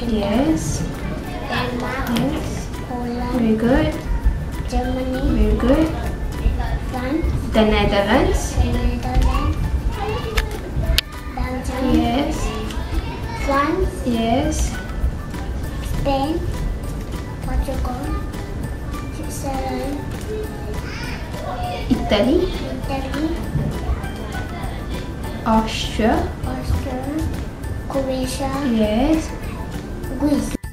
Yes. Denmark. Yes. Poland. Very good. Germany. Very good. France. The Netherlands. The Netherlands. Belgium. Yes. France. Yes. Spain. Portugal. Switzerland. Italy. Italy. Austria. Austria. Croatia. Yes. Greece.